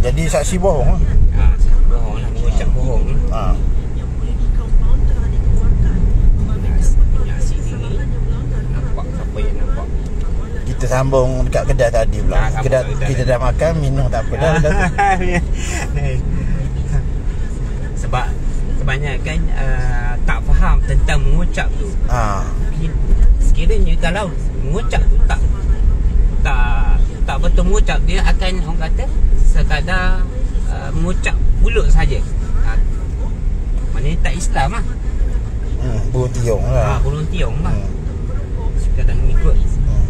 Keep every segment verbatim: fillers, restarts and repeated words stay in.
Jadi saksi bohong. Ha, saksi bohong lah, mengucap bohong. Ha. Nasi ni nampak siapa yang nampak. Kita sambung dekat kedai tadi pula. Ha, Kedai kedai kita dah makan, minum tak apa dah. dah Sebab kebanyakan uh, tak faham tentang mengucap tu. ha. Sekiranya kalau mengucap tu tak tak tak betul mengucap, dia akan orang kata sekadar uh, mengucap mulut saja. Ha, maknanya tak Islam lah. Hmm, burung tiung Ha, lah. burung tiung lah. Hmm. Sekadar mengikut. Hmm.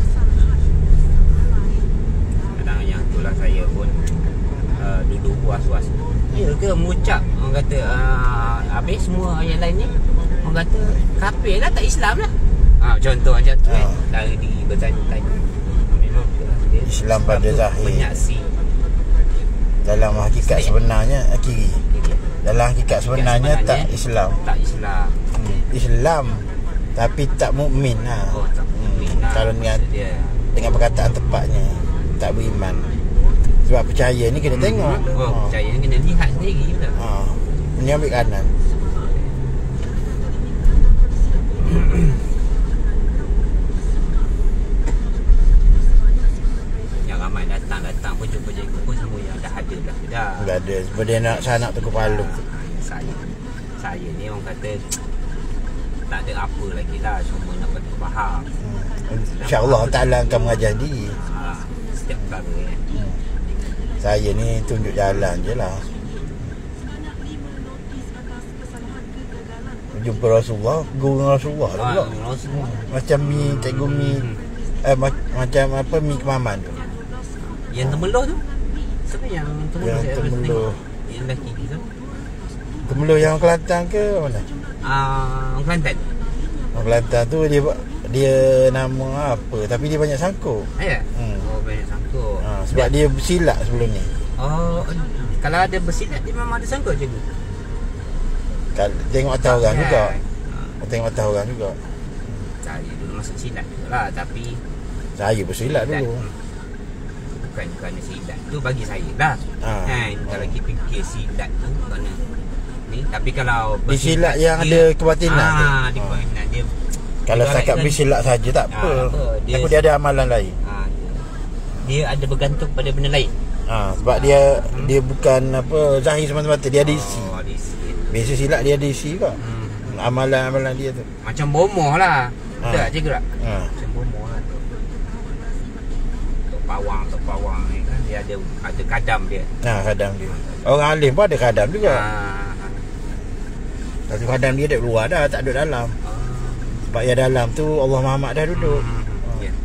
Kadang yang itulah saya pun uh, duduk puas-puas. Ya ke mengucap orang kata uh, habis semua yang lain ni orang kata kafir lah, tak Islam lah. Ha, contoh macam tu kan. Ha. Dari di bertanya-tanya. Memang betul lah. Dia Islam pada zahir. menyaksi. Dalam hakikat sebenarnya eh, kiri. Dalam hakikat sebenarnya, sebenarnya tak Islam. Tak Islam. Hmm. Islam tapi tak mukmin lah. Oh, tak mukmin lah. Kalau dengan dia. dengan perkataan tepatnya, tak beriman. Sebab percaya ni kena tengok. Oh, Ha. percaya ni kena lihat sendiri pula. Ha. Ni ambil kanan. Yang ramai datang-datang pun jumpa cikgu pun semua yang dah ada dah. Dah. Enggak ada. Sebab dia nak sanak tu kepala. Saya Saya ni orang kata tak ada apa lagi lah, cuma nak bagi faham. Hmm. InsyaAllah Ta'ala akan mengajar diri. Ha, setiap perkara kan. Hmm. Saya ni tunjuk jalan je lah. Jumpa Rasulullah, guru Rasulullah lah pula. Ha, Rasulullah. Macam mi, cikgu mi Hmm. eh, ma- Macam apa, mi kemaman tu. Yang temeluh tu siapa yang temeluh? Yang Saya temeluh. tengok. Yang lelaki tu Temeluh yang Kelantan ke mana? Ah, orang Kelantan. Orang Kelantan tu dia dia nama apa, tapi dia banyak sangkut. Ya? Hmm. Oh, banyak sangkut. Ha, sebab dia bersilat sebelum ni. Oh, kalau ada bersilat dia memang ada sangkut je. Kal- Tengok atas orang juga. Ha, Tengok atas orang juga. saya dulu masuk silat jugalah, tapi Saya bersilat silat, dulu. bukan kerana silat tu bagi saya lah. Ha. Kan, kalau kita fikir silat tu kerana ni, tapi kalau Di silat yang dia- ada kebatinan ah, tu. ada Ha. kebatinan dia. Kalau dia setakat kan- bersilat saja tak Ah, apa. apa, dia- Takut dia ada amalan lain. Ah, dia ada bergantung pada benda lain. Ha, sebab dia dia bukan apa zahir semata-mata, dia ada isi. Oh, ada isi. Biasa silat dia ada isi juga. Hmm. Amalan-amalan dia tu. Macam bomoh lah. Ha. Tak je gerak. Ha. Macam bomoh lah. Tok pawang, tok pawang ni kan dia ada ada kadam dia. Nah, kadam dia. Orang alim pun ada kadam juga. Ah. Tapi kadam dia duduk luar dah, tak duduk dalam. Ah. Sebab yang dalam tu Allah Muhammad dah duduk. Hmm. Ya.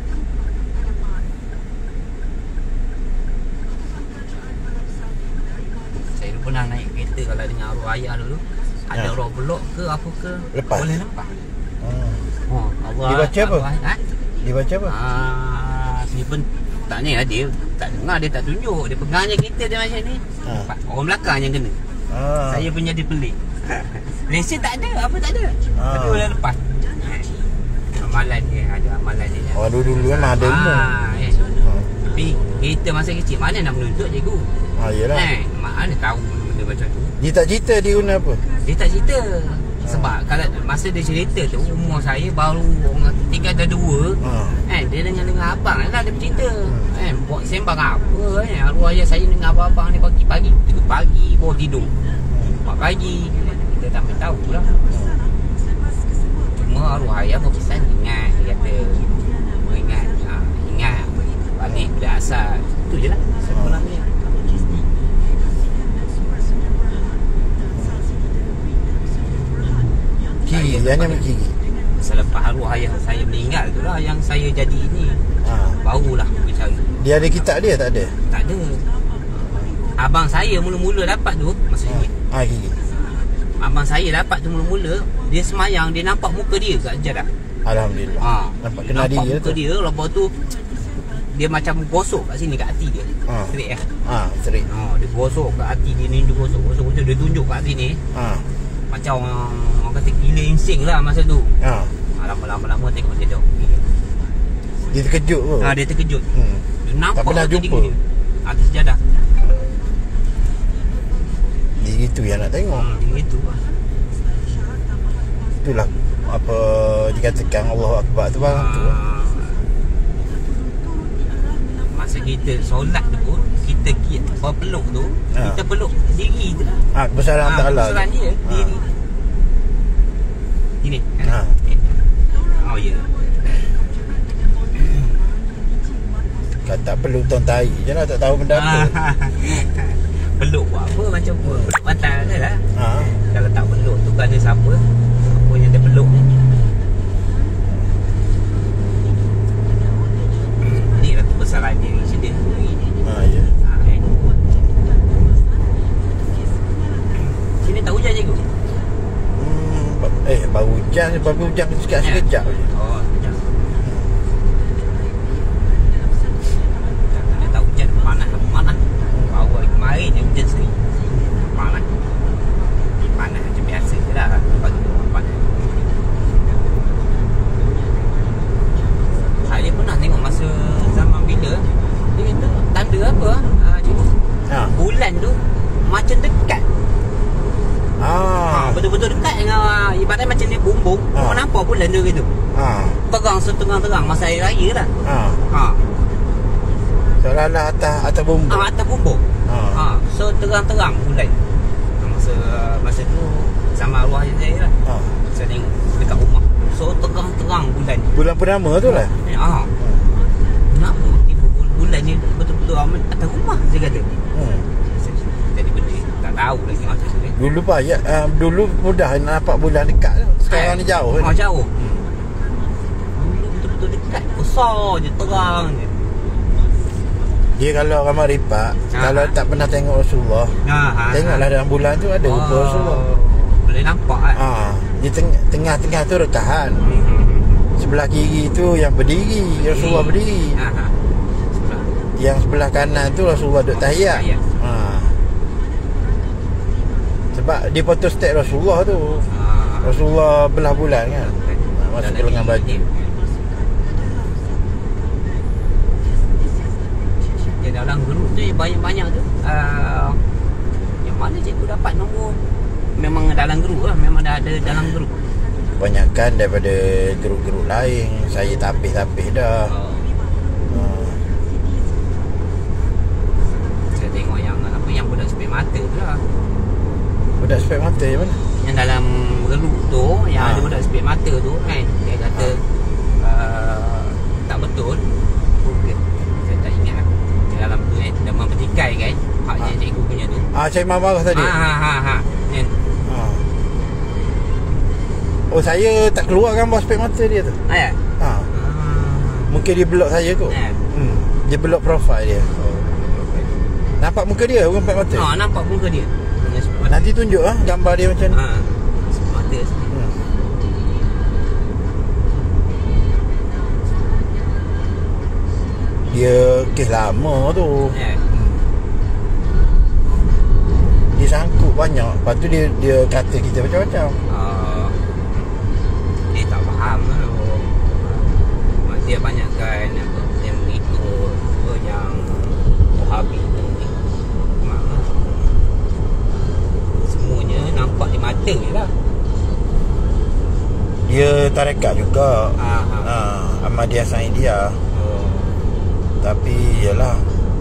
Saya dulu pernah naik kereta kalau dengan arwah ayah dulu. Ada Ha. orang belok ke apa ke, Lepas. boleh lepas. Hmm. Oh, Allah. Dia baca apa? arwah- Ha? Dia baca apa? Ah, saya pun tak ni lah, dia tak dengar, dia tak tunjuk. Dia pegang je kereta dia macam ni. Ha. Orang belakang yang kena. Ha. Saya punya dia pelik. Lesen tak ada, apa tak ada. Ha. Tapi boleh lepas. Amalan dia, ada amalan dia. Orang dulu-dulu memang ada ilmu. Ah, eh. Ha. Tapi kita masa kecil mana nak menuntut cikgu. Ha, yelah. Eh, mana tahu benda macam tu. Dia tak cerita dia guna apa. Dia tak cerita. Sebab kalau masa dia cerita tu, umur saya baru orang tinggal dah dua. Ha. Kan dia dengan dengan abang lah dia bercerita. Kan buat sembang apa kan. Arwah ayah saya dengan abang-abang ni pagi-pagi, tiga pagi baru tidur. empat pagi kita tak tahu lah. Cuma arwah ayah berpesan ingat, dia kata ingat, ha, ingat balik pada asal. Itu je lah sebenarnya. Kiri, yang ni kiri. Selepas arwah ayah saya meninggal tu lah yang saya jadi ini. Ha. Barulah bercari. Dia ada kitab dia tak ada? Tak ada. Abang saya mula-mula dapat tu masa Ha. ni. Ha, kiri. Abang saya dapat tu mula-mula, dia semayang, dia nampak muka dia kat jadah. Alhamdulillah. Ha, Nampak dia kena nampak dia muka tu. dia, lepas tu dia macam gosok kat sini, kat hati dia. Ha. Straight eh. Ha, straight. Ha, dia gosok kat hati dia ni, dia gosok, gosok, gosok, dia tunjuk kat sini. Ha. Macam orang, orang kata gila insting lah masa tu. Ha. Ha, lama-lama tengok dia dah. Dia terkejut ke? Ha, dia terkejut. Hmm. Dia nampak Tak pernah kat jumpa. diri dia, atas sejadah. gitu yang nak tengok. Hmm, gitu lah. Itulah apa dikatakan Allahu Akbar tu bang tu. Ah, masa kita solat tu, kita kita peluk tu, Ha. kita peluk diri tu. Ah, kebesaran Ah, Allah. kebesaran dia, Ha. diri. Gini. Ha. Oh ya. Kata tak perlu tuan tai je lah, tak tahu benda apa. Peluk buat apa macam apa? Peluk batal je lah. Ha. Kalau tak peluk tu kerana siapa? Apa yang dia peluk ni? Ni lah kebesaran diri sendiri. Ha ya. Ha, kan? Sini tak hujan cikgu? Hmm, eh baru hujan, baru hujan sekejap-sekejap je. Oh, hujan. Kalau tak hujan, panas lah, panas. Baru hari kemarin je hujan sering. Panas. Panas macam biasa je lah. Lepas tu panas. Saya pernah tengok masa zaman bila dia kata tanda apa ah, cikgu? Ha. Bulan tu macam dekat. Ha, Ah. betul-betul dekat dengan ah, ibarat macam dia bumbung. Ha. Kau nampak bulan tu gitu. Ha. Terang setengah-terang masa hari raya lah. Ha. Ha. Seolah-olah atas atas bumbung. Ah, atas bumbung. Ha. Ha, so terang-terang bulan. Ha, masa masa tu sama arwah saya lah. Ha. Saya tengok dekat rumah. So terang-terang bulan. Bulan purnama tu lah. Ha. Kenapa tiba bulan ni betul-betul amat atas rumah dia kata. Hmm. Jadi benda tak tahu lagi masa tu ni. Dulu pak ya, uh, dulu mudah nak nampak bulan dekat tu. Sekarang ni jauh Oh, kan. jauh. Dulu betul-betul dekat. Besar je, terang je. Dia kalau ramai ripak, Ha. kalau tak pernah tengok Rasulullah, Ha, ha, tengoklah dalam bulan tu ada rupa oh, Rasulullah. boleh nampak kan? Ha. Di teng- tengah-tengah tu rekahan. Sebelah kiri tu yang berdiri, Rasulullah berdiri. Ha, ha. Sebelah. Yang sebelah kanan tu Rasulullah duduk tahiyat. Tahiyat. Ha. Sebab dia foto state Rasulullah tu. Ha. Rasulullah belah bulan kan. Ha, masuk ke lengan baju. Dia dalam grup tu banyak-banyak tu. Uh, yang mana cikgu dapat nombor? Memang dalam grup lah, memang dah ada dalam grup. Kebanyakan daripada grup-grup lain. Saya tapis-tapis dah. Uh, Ha. saya tengok yang apa yang budak sepik mata tu lah. Budak spek mata yang mana? Yang dalam grup tu, yang Ha. ada budak sepik mata tu kan, dia kata uh, tak betul. Okay. Saya tak ingat lah. Dalam tu kan, demam petikai kan, haknya Ha. cikgu punya tu. Ah, saya marah tadi. Ha ha ha ha. Kan? Ha. Oh, saya tak keluar gambar spek mata dia tu. Ayat. Ha. Mungkin dia block saya kot. Eh. Hmm. Dia block profile dia. Nampak muka dia bukan spek mata. Ha, nampak muka dia. Dengan sepik mata. Nanti tunjuk ah gambar dia macam ni. Ha. Sepik mata sini. Hmm. Dia kes lama tu. Eh. Dia sangkut banyak. Lepas tu dia dia kata kita macam-macam. Uh, dia tak faham lah. Uh, dia banyakkan apa yang mengikut apa yang Wahabi ni. Mana semuanya nampak di mata je lah. Dia tarekat juga. Ha, ha. Ha, Ahmadiyah Saidiyah. Oh. Tapi yalah,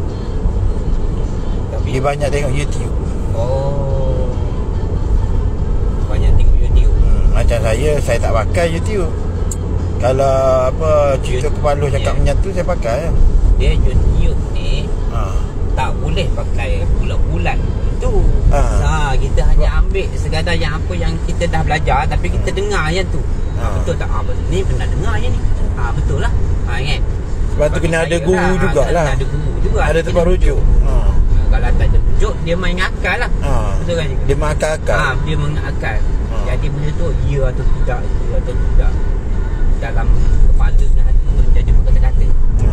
Tapi dia banyak tengok YouTube. oh. Banyak tengok YouTube. Hmm, macam saya, saya tak pakai YouTube. Kalau apa cerita Kepaluh cakap Yeah. menyatu, saya pakai lah. Dia YouTube ni Ha. tak boleh pakai bulat-bulat tu. Ha. Ha, kita hanya ambil sekadar yang apa yang kita dah belajar tapi kita dengar je tu. Ha. Ha. Betul tak? Ha, betul. Ni pernah dengar je ni. Ha, betul lah. Ha, kan? Sebab tu Bagi kena ada saya guru lah, jugalah. kena ada guru juga. Ada tempat Kena rujuk. Ha. Ha, kalau tak ada rujuk, dia main akal lah. Ha. Betul kan? Dia mengakal-akal. Ha, dia mengakal. Ha. Jadi benda tu ya atau tidak, ya atau tidak. Dalam kepala dengan hati tu jadi berkata-kata. Ha.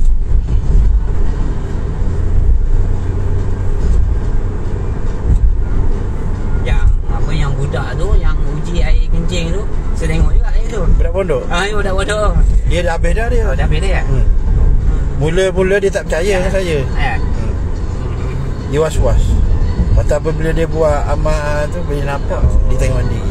Yang apa yang budak tu, yang uji air kencing tu, saya tengok juga air tu. Budak pondok. Ah, ya budak bodoh. Dia dah habis dah dia. Oh, dah beda ya? Hmm. Mula-mula dia tak percaya dengan saya. Eh. Hmm. Dia was-was. Lepas tu apabila dia buat amal tu, boleh nampak dia tengok diri.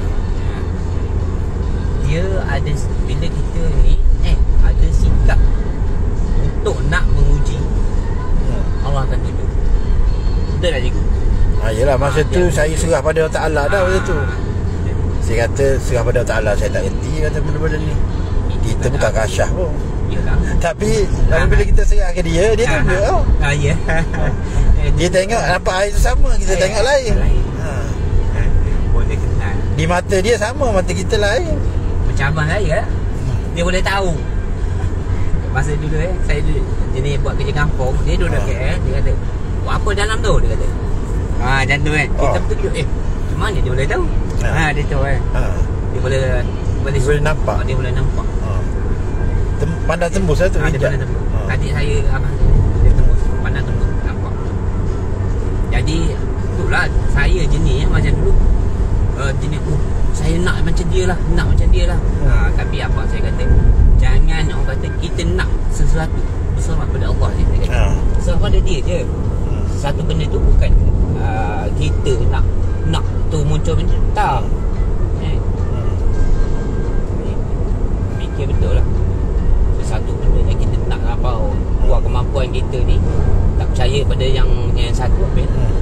Dia ada, bila kita ni eh ada sikap untuk nak menguji, hmm. Allah akan tunjuk. Betul tak cikgu? Ha, yelah masa ha, tu dia, saya serah pada Allah Ta'ala dah masa tu. Saya kata serah pada Allah Ta'ala, saya tak reti kata benda-benda ni. Kita bukan kasyah pun. Yalah. Tapi bila kita serah ke dia, dia tunjuk tau. Ah ya. Dia tengok nampak air tu sama, kita air, tengok lain. Ha. Boleh kenal. Di mata dia sama, mata kita lain. Macam abang saya, dia boleh tahu. Masa dulu eh, saya dulu jenis buat kerja kampung, dia duduk ha. K L, dia kata, buat apa dalam tu? Dia kata. Ha, macam tu kan. Kita betul duduk, eh, macam mana dia boleh tahu? Ha, ha dia tahu kan. Ha. Dia boleh boleh, boleh nampak. Dia boleh nampak. Ha. Tem- pandang tembus lah tu. Ha, dia pandang tembus. Ha. Adik saya abang dia tembus, pandang tembus, nampak. Jadi itulah saya jenis eh, macam dulu uh, jenis oh, saya nak macam dia lah, nak macam dia lah. Hmm. Ha, tapi apa saya kata, jangan orang kata kita nak sesuatu berserah pada Allah je. Saya kata. Ha. Serah pada dia je. Hmm. Satu benda tu bukan uh, kita nak nak tu muncul macam tu. Tak. Eh. Hmm. Fikir betul lah. Satu benda yang kita nak apa buat kemampuan kita ni, tak percaya pada yang yang satu apa. Hmm.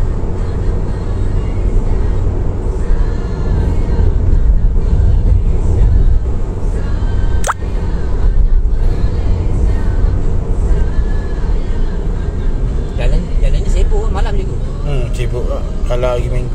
Sibuk lah kalau hari minggu.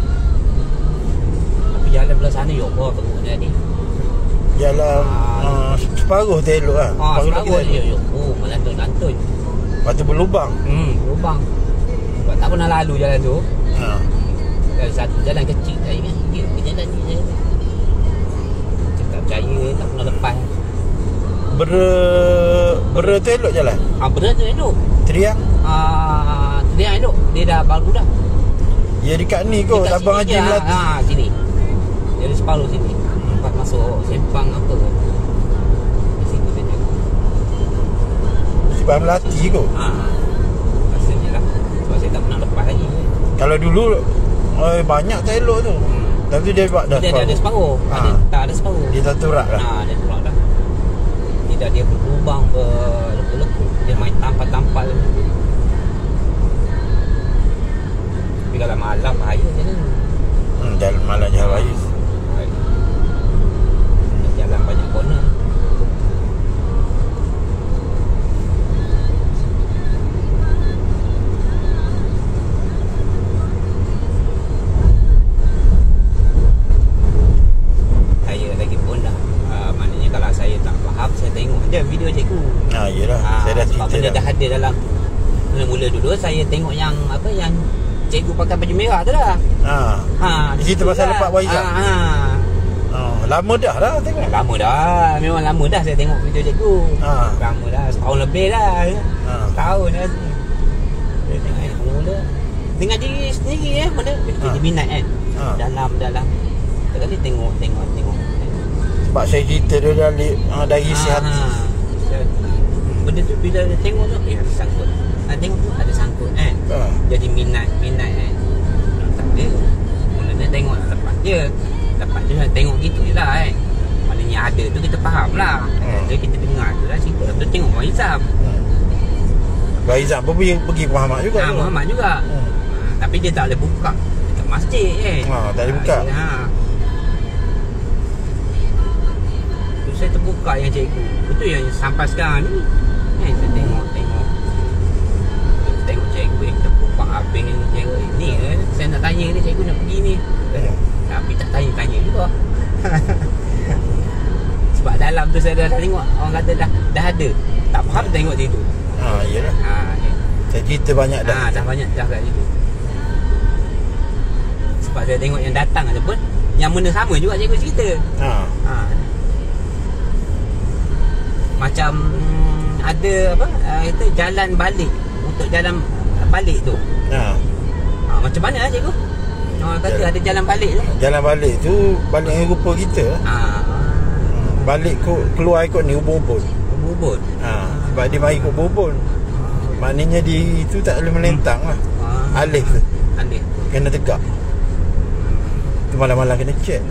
Tapi jalan belah sana ya Allah teruk dia ni. Jalan uh, separuh tu elok lah. Ah, separuh, separuh dia ya. Oh, melantun-lantun. Lepas tu berlubang. Hmm, berlubang. Sebab tak pernah lalu jalan tu. Ha. Kalau satu jalan kecil saya kan, dia ke jalan ni je. Tak percaya, tak pernah lepas. Bera Bera tu elok jalan? Ah, Bera tu elok. Triang? Ah, Triang elok. Dia dah baru dah. Ya dekat ni kot, Abang Haji Melati. Ha, sini. Dia ada separuh sini. Lepas masuk Sempang apa. Di situ saja. Abang Melati kot. Ha. Rasanya lah. Sebab saya tak pernah lepas lagi. Kalau dulu eh, banyak tak elok tu. Hmm. Tapi dia buat dah. Dia, dia ada separuh. Ha. Ada, tak ada separuh. Dia tak turak lah. Ha, dia turak dah. Tidak dia berlubang, berlekuk-lekuk. Dia main tampal-tampal. Tapi kalau malam bahaya je ni. Hmm, jalan malam je bahaya. Jalan banyak corner. Saya lagi pun dah uh, maknanya kalau saya tak faham, saya tengok je video cikgu. Ha, yelah. Ha, saya dah cerita benda dah. dah ada dalam mula-mula dulu saya tengok yang apa yang cikgu pakai baju merah tu dah. Ha. Ha, di situ pasal lepak Waizat. Ha. ha. Oh, lama dah lah tengok. Lama dah. Memang lama dah saya tengok video cikgu. Ha. Lama dah. Setahun lebih dah. Ha. Setahun dah. Saya tengok yang mula. Dengan diri sendiri eh. Mana jadi ha. minat kan. Ha. Dalam, dalam. Sekali tengok, tengok, tengok. Sebab saya cerita dia dari, uh, dari isi ha. hati. Benda tu bila dia tengok tu, eh ada sangkut. Ha, tengok tu ada sangkut kan. Ha. Jadi minat, minat kan. Tak ada. Mula dia tengok lah lepas dia. Lepas tu tengok gitu je lah kan. Maknanya ada tu kita faham lah. Hmm. Jadi kita dengar tu lah cerita. Lepas tu tengok Abang Izam. Hmm. Abang Izam pun pergi, pergi ke Muhammad juga. Ha, Muhammad juga. Hmm. Ha, tapi dia tak boleh buka dekat masjid kan. Ha, tak boleh buka. Ha. Tu saya terbuka yang cikgu. Itu yang sampai sekarang ni. Kan saya tengok, tengok. Saya tengok cikgu yang terbuka habis ni. Cikgu ni eh, saya nak tanya ni cikgu nak pergi ni. Hmm. Tapi tak tanya-tanya juga. Sebab dalam tu saya dah, dah tengok. Orang kata dah dah ada. Tak faham tengok situ. Ha, iyalah. Ha, ya. Saya cerita banyak dah. Ha, dah banyak dah kat situ. Sebab saya tengok yang datang ada pun yang benda sama juga cikgu cerita. Ha. Ha. Macam ada apa? Uh, itu jalan balik. Untuk jalan balik tu. Ha. Ha, macam mana lah cikgu? Orang kata jalan, ada jalan balik tu. Jalan balik tu balik dengan rupa kita. Ha. Balik ko, keluar ikut ni ubun-ubun. Ubun-ubun. Ha. Sebab dia mari ikut ubun. Maknanya di itu tak boleh melentang lah. Ha. Alif tu. Alif. kena tegak. Tu malam-malam kena check.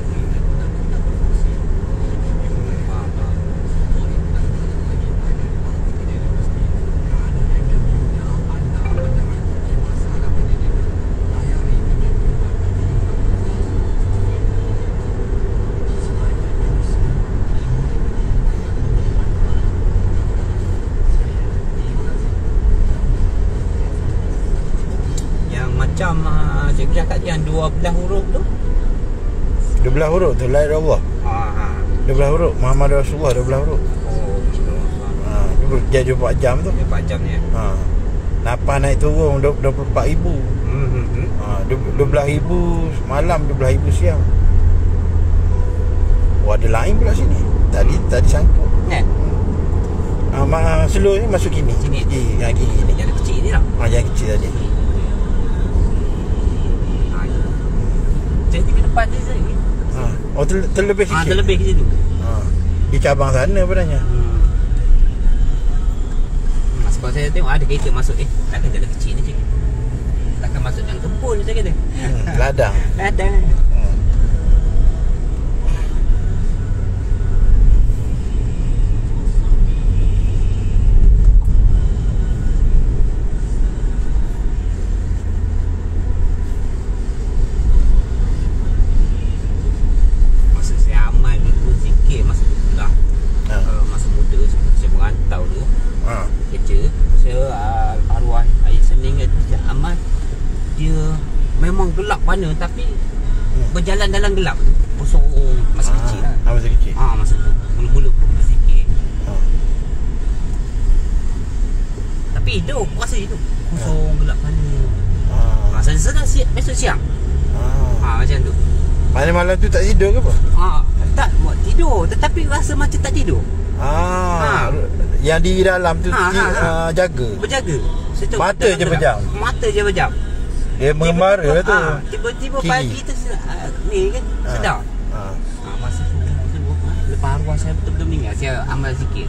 Macam uh, cikgu cakap yang dua belas huruf tu. dua belas huruf tu la ilaha illallah. Ha ha. dua belas huruf Muhammad Rasulullah dua belas huruf. Oh, Ha, dia dua puluh empat jam tu. dua puluh empat jam ni. Ha. Nafas naik turun dua puluh empat ribu. Hmm. hmm. Ha, dua belas ribu malam, dua belas ribu siang. Oh, ada lain pula sini. Tadi tadi sangkut. Kan? Ah, ma slow ni masuk kini. Sini. Gigi, ha, gigi ni. Yang kecil ni lah. Ha, yang kecil tadi. Ha. Jadi ke depan dia lagi. Ha. Oh, ter, terlebih Ha, sikit. terlebih ke situ. Ha. Di cabang sana padanya. Hmm. Hmm, sebab saya tengok ada kereta masuk. Eh, takkan dia kecil ni cik. Takkan masuk dalam kebun saya kata. Hmm, ladang. Ladang. Hmm. Masa saya amal itu zikir masa tu pula. Ha. Uh, masa muda saya merantau tu. Ha. Kerja saya uh, arwah ayah Sening tu saya amal. Dia memang gelap mana tapi Hmm. berjalan dalam gelap tu. Kosong masa Ah, kecil lah. ah, masa kecil. Ah, masa tu mula-mula berzikir. Ha. Tapi hidup rasa hidup. Kosong gelap mana. Ha. Ah, saya sedang siap besok siang. Ha. Ah, macam tu. Mana malam tu tak tidur ke apa? Ah, tak buat tidur tetapi rasa macam tak tidur. Ah, Ha. yang di dalam tu Ha, ti- ha, ha. ah, jaga. Berjaga. Saya tengok Mata dalam je gelap. pejam. Mata je pejam. Dia mengembara Tiba-tiba, tu. ah, Tiba-tiba Kiri. pagi tu uh, ni kan Ha. sedar. Ha. Ah, masa tu saya buat, ah, lepas arwah saya betul-betul meninggal saya amal zikir.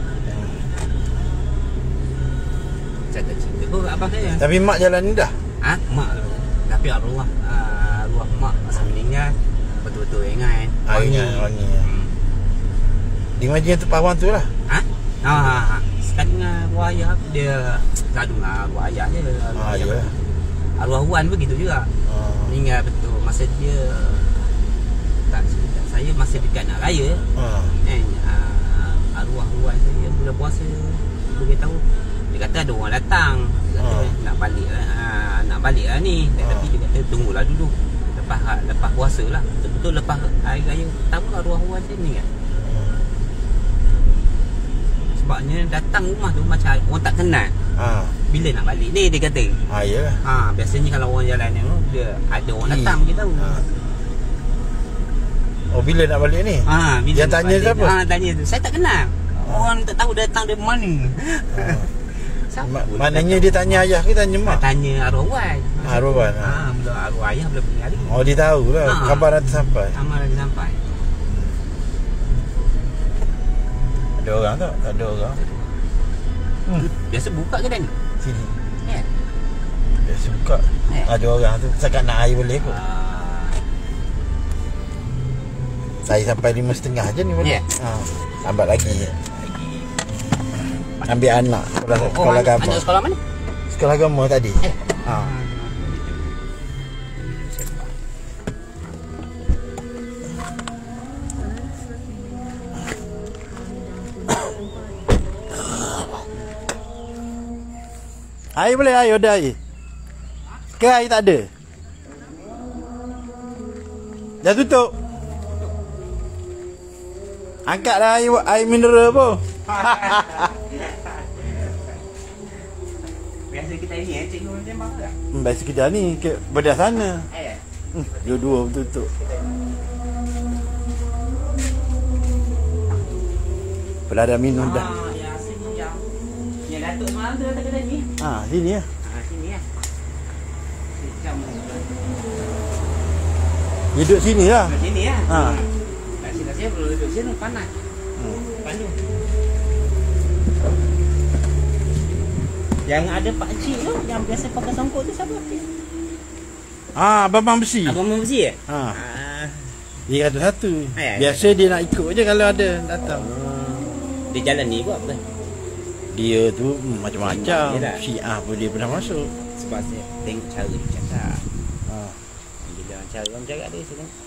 Cakap cerita tu abang saya. Tapi mak jalan ni dah. Ha? Mak tapi arwah uh, arwah mak masa meninggal betul-betul ingat. Ah, ingat, wangi. Hmm. Di majlis tu pawang tu lah. Ha? Ha ha. ha. Sekali dengan arwah ayah dia gaduh dengan arwah ayah je. Arwah Ah, ayah ya. betul. Arwah Wan begitu juga. Ha. Meninggal betul masa dia tak cerita saya masa dekat nak raya Ha. kan uh, arwah Wan saya bulan puasa dia beritahu dia kata ada orang datang dia kata Ha. nak balik lah uh, nak balik lah ni Ha. tapi dia kata tunggulah dulu lepas lepas puasa lah betul-betul lepas hari raya pertama arwah Wan saya meninggal sebabnya datang rumah tu macam orang tak kenal. Ha. Bila nak balik ni dia kata. Ha, yalah. Ha, biasanya kalau orang jalan ni dia ada orang datang Hmm. kita tahu. Ha. Oh, bila nak balik ni? Ha, bila Yang nak tanya balik, siapa? Ha, tanya tu. Saya tak kenal. Orang tak tahu datang dari mana. Ha. Siapa? Ma- maknanya dia tanya ayah ke tanya mak? Tanya arwah Wan. Arwah Wan, ha. Ha, belum arwah ayah belum meninggal lagi. Oh, dia tahu lah. Ha. Khabar dah sampai. Amal dah sampai. Ada orang tak? Tak ada orang. Hmm. Biasa buka kedai ni. Sini. Ya. Dia suka. Eh. Ada orang tu. Setakat nak air boleh kot. Ah, Saya sampai lima setengah je ni balik. Ya. Ha. Lambat lagi. Ambil anak sekolah, oh, sekolah anak, agama. anak sekolah mana? Sekolah agama tadi. Eh. Ha. Air boleh air, ada air. Ke air tak ada? Dah tutup. Angkatlah air, air mineral pun. Biasa kita ini eh, cikgu tembak tak? Hmm, baik sekedar ni ke bedah sana. Eh. Hmm, dua-dua tutup. Pernah dah minum dah. Ah, yang sini yang yang Datuk semalam tu datang kedai ni. Ah, sini ya. Ah, sini ya. Sejam. Duduk sini lah. Kat sini ya. Ha. Kat sini saya perlu duduk sini panas. Hmm. Panas. Yang ada pak cik tu yang biasa pakai songkok tu siapa? Ah, Bambang Besi. Abang Besi eh? Ha. Ah. Dia kata satu. Ayah, Biasa dia nak ikut je kalau ada datang. Dia jalan ni buat apa? Dia tu hmm, macam-macam. Yelah. Syiah pun dia pernah masuk. Sebab saya tengok cara dia cakap. Ha. Dia jangan cara orang cakap dia saya tengok.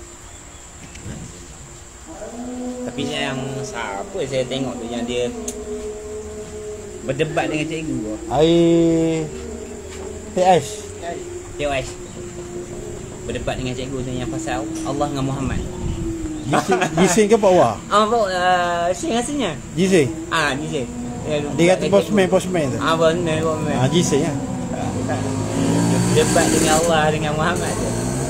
Tapi yang siapa saya tengok tu yang dia berdebat dengan cikgu tu. Air T S. T O S. Berdebat dengan cikgu tu yang pasal Allah dengan Muhammad. Gising, gising ke Pak Wah? Ah, apa uh, sing rasanya? Gising. Ah, ni je. Dia kata bosman, bosman tu. Ah, bosman, bosman. Ah, gising lah. Debat dengan Allah dengan Muhammad tu.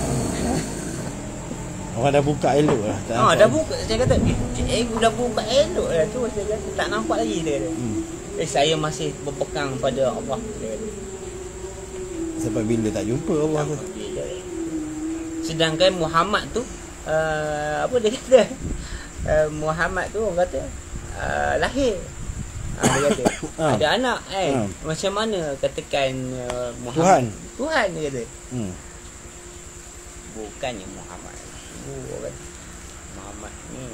Orang dah buka elok lah. Tak Ah, nampak dah lagi. buka. Saya kata, eh, cikgu dah buka elok dah tu. Saya kata, tak nampak lagi dia kata. Hmm. Eh, saya masih berpegang pada Allah. Dia kata. Sebab bila tak jumpa Allah tu. Sedangkan Muhammad tu uh, apa dia kata? Uh, Muhammad tu orang kata uh, lahir. Uh, dia kata Ha. ada anak eh. Ha. Macam mana katakan uh, Muhammad? Tuhan. Tuhan dia kata. Hmm. Bukannya Muhammad. Oh, orang kata Muhammad ni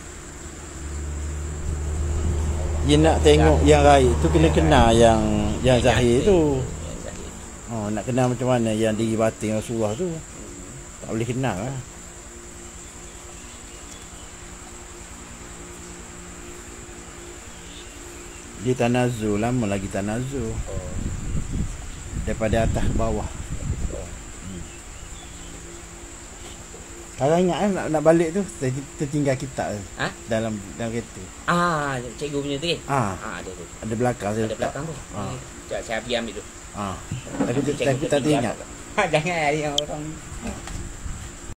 Dia nak tengok yang raib tu kena kenal yang yang zahir tu. Yang zahir. Oh, nak kenal macam mana yang diri batin Rasulullah tu. Tak boleh kenal lah. Dia tanazul, lama lagi tanazul. Oh. Daripada atas ke bawah. Oh. Kalau ingat kan nak, nak balik tu ter- tertinggal kitab tu. Ha? Dalam dalam kereta. Ah, cikgu punya tu kan? Ah, Ah, ada tu. ada belakang saya. Ada belakang tu. Ah. Sekejap saya pergi ambil tu. Ah. Tapi Cikgu tapi tak tertinggal teringat. apa? Jangan ada yang orang